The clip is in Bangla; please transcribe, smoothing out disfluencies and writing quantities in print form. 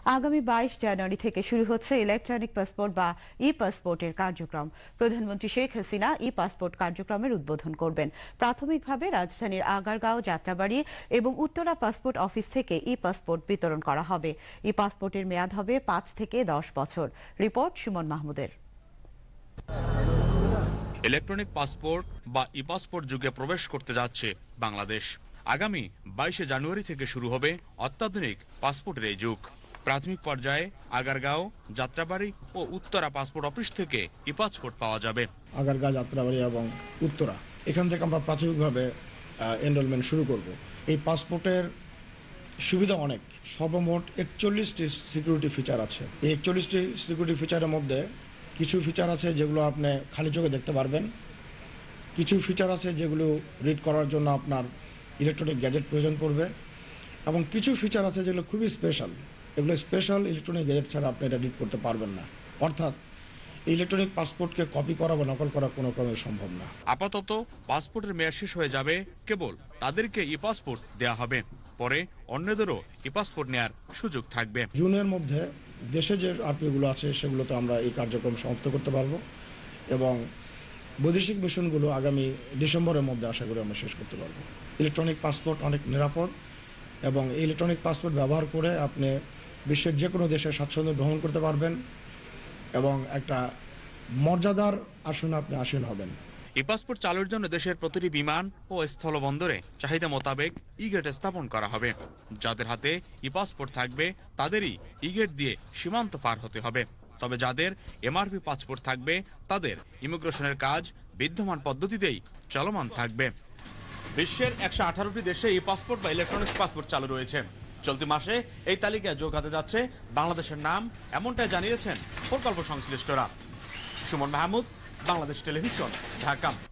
আগামী 22 জানুয়ারি থেকে শুরু হচ্ছে ইলেকট্রনিক পাসপোর্ট বা ই পাসপোর্টের কার্যক্রম। প্রধানমন্ত্রী শেখ হাসিনা ই পাসপোর্ট কার্যক্রমের উদ্বোধন করবেন। প্রাথমিকভাবে রাজধানীর আগারগাঁও, যাত্রাবাড়ী এবং উত্তরা পাসপোর্ট অফিস থেকে ই পাসপোর্ট বিতরণ করা হবে। ই পাসপোর্টের মেয়াদ হবে 5 থেকে 10 বছর। রিপোর্ট সুমন মাহমুদের। ইলেকট্রনিক পাসপোর্ট বা ই পাসপোর্ট যুগে প্রবেশ করতে যাচ্ছে বাংলাদেশ। আগামী 22 জানুয়ারি থেকে শুরু হবে অত্যাধুনিক পাসপোর্টের এই যুগ। প্রাথমিক পর্যায়ে আগারগাঁও, যাত্রাবাড়ী ও উত্তরা পাসপোর্ট অফিস থেকে ই পাসপোর্ট পাওয়া যাবে। আগারগাঁও, যাত্রাবাড়ী এবং উত্তরা এখান থেকে আমরা প্রাথমিকভাবে এনরোলমেন্ট শুরু করব। এই পাসপোর্টের সুবিধা অনেক। সর্বমোট 41টি সিকিউরিটি ফিচার আছে। এই 41টি সিকিউরিটি ফিচারের মধ্যে কিছু ফিচার আছে যেগুলো আপনি খালি চোখে দেখতে পারবেন, কিছু ফিচার আছে যেগুলো রিড করার জন্য আপনার ইলেকট্রনিক গ্যাজেট প্রয়োজন পড়বে, এবং কিছু ফিচার আছে যেগুলো খুবই স্পেশাল। এগুলো স্পেশাল ইলেকট্রনিক গ্যাজেট ছাড়া আপনি এটা রিড করতে পারবেন না। অর্থাৎ ইলেকট্রনিক পাসপোর্টকে কপি করা বা নকল করা কোনো ক্রমে সম্ভব না। আপাতত পাসপোর্টের মেয়াদ শেষ হয়ে যাবে, কেবল তাদেরকে ই পাসপোর্ট দেওয়া হবে। পরে অন্যদেরও ই পাসপোর্ট নেওয়ার সুযোগ থাকবে। জুনের মধ্যে দেশে যে আরপিওগুলো আছে সেগুলোতে আমরা এই কার্যক্রম সমাপ্ত করতে পারবো, এবং বৈদেশিক মিশনগুলো আগামী ডিসেম্বরের মধ্যে আশা করি আমরা শেষ করতে পারবো। ইলেকট্রনিক পাসপোর্ট অনেক নিরাপদ, এবং এই ইলেকট্রনিক পাসপোর্ট ব্যবহার করে আপনি বিশ্বের যে কোনো দেশে স্বাচ্ছন্দ্য ভ্রমণ করতে পারবেন এবং একটা মর্যাদার আসনে আপনি আসীন হবেন। ই পাসপোর্ট চালুর জন্য দেশের প্রতিটি বিমান ও স্থলবন্দরে চাহিদা মোতাবেক ই গেট স্থাপন করা হবে। যাদের হাতে ই পাসপোর্ট থাকবে তাদেরই ই গেট দিয়ে সীমান্ত পার হতে হবে। তবে যাদের এমআরপি পাসপোর্ট থাকবে তাদের ইমিগ্রেশনের কাজ বিদ্যমান পদ্ধতিতেই চলমান থাকবে। বিশ্বের 118টি দেশে ই পাসপোর্ট বা ইলেকট্রনিক পাসপোর্ট চালু রয়েছে। চলতি মাসে এই তালিকায় যোগ হতে যাচ্ছে বাংলাদেশের নাম, এমনটাই জানিয়েছেন প্রকল্প সংশ্লিষ্টরা। সুমন মাহমুদ, বাংলাদেশ টেলিভিশন, ঢাকা।